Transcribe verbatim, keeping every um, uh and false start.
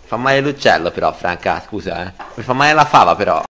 Fa male l'uccello però, Franca, scusa, eh. Mi fa male la fava però.